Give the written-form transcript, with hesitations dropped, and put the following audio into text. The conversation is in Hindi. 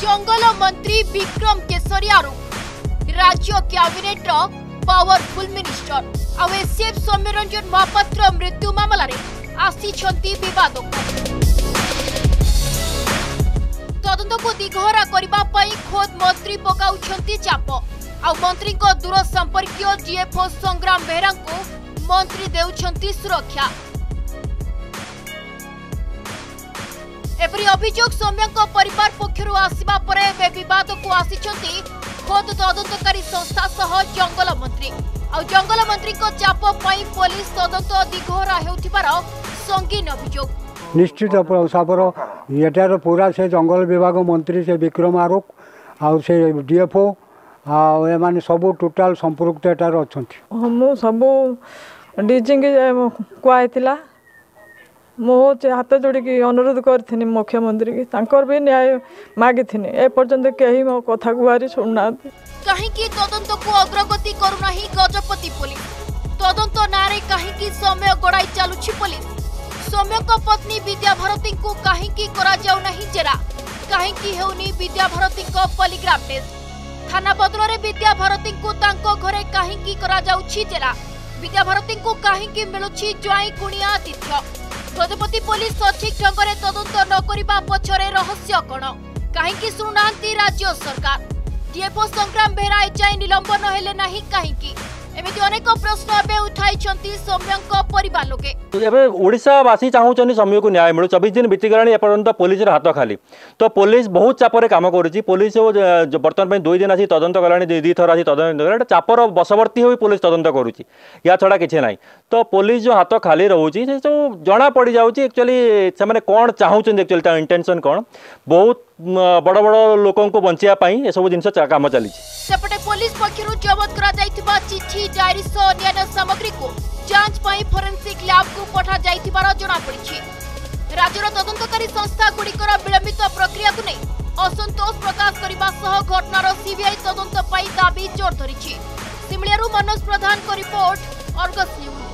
जंगल मंत्री विक्रम केसरी आरोप राज्य cabinet powerful minister I S F Soumyaranjan Mahapatra मृत्यु मामलें आसी विवाद तदंत को दिघरा करने खोद मंत्री पकाउछंती चाप आ मंत्री को दूर संपर्कीय डीएफओ संग्राम बेहरा को मंत्री देउछंती सुरक्षा। एपरी अभियोग सौम्य परिवार पक्षर आसवा पर विवाद को आसिछंती खोद तदंतकारी संस्था सह जंगल मंत्री आ जंगल मंत्री को चाप पई पुलिस तदंत दिघरा हेउथिबार संगीन अभियोग। निश्चित सापर एटार पूरा से जंगल विभाग मंत्री से विक्रम आरोप आउ से डीएफओ आने सब टोटाल संपुक्त एटार अच्छा हम सब डीजी कहला मो हाथ जोड़ी अनुरोध करी मुख्यमंत्री की भी न्याय मागी एपर्यंत कहीं मो कथा गुहारी शुणुना कहीं तदंत को अग्रगति करूना गजपति पुलिस तदंत नारे कहीं समय गड़ाई चलुछि पुलिस सौम्य पत्नी विद्याभारती को कहीं करा जाऊ नहीं जेरा कहीं हेउनी विद्याभारती पॉलीग्राफ टेस्ट थाना बदल विद्याभारती को तांको घरे कहीं करा जाउछि जेरा विद्याभारती को कहीं मिलुछि ज्वाई कुणिया आतिथ्य गजपति पुलिस सठिक ढंग से तदंत न करबा पछरे रहस्य कण कहीं शुणुनांती राज्य सरकार डीएफओ संग्राम बेहरा एजाई निलंबन हेले नहीं कहीं एमिति अनेक प्रश्न एबे उठाइछंती सौम्यंक परिवार लोके एबे ओडिशावासी चाहूचनी सौम्य को न्याय मिलू 24 दिन बीती गलानी एपर्यंत पुलिस हाथ खाली तो पुलिस बहुत चापर काम करुच्ची पुलिस बर्तमान 2 दिन आसी तदंत गलानी 2 थर आसी तदंत गला चापर बशवर्ती हो पुलिस तदंत करुच्ची या छड़ा किसी ना तो पुलिस जो हाथ खाली रोचे से सब जना पड़ जाऊँगी एक्चुअली से कौन चाहूँ एक्चुअली इंटेंशन कौन बहुत बड़ बड़ लोकों को बचाई ये सब जिन काम चली सेपटे पुलिस पक्षरु जबत करा जायतिबा चिठी डायरी सह अन्य सामग्री को जांच पाई फोरेंसिक लैब को पठा जायतिबार जणा पड़िछि। राज्यर तदंतकारी संस्था गुड़िकर विलंबित प्रक्रिया को नहीं असंतोष प्रकाश करने सह घटनार सीबीआई तदंत पाई दाबी जोर धरिछि। सिमलियारू मनोज प्रधान को रिपोर्ट अर्गस न्यूज।